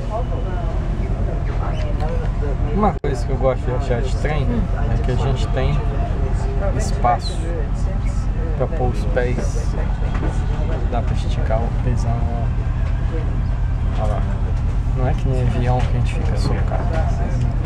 Uma coisa que eu gosto de viajar de trem é que a gente tem espaço para pôr os pés, dá para esticar o pesão. Olha lá. Não é que nem avião que a gente fica socado.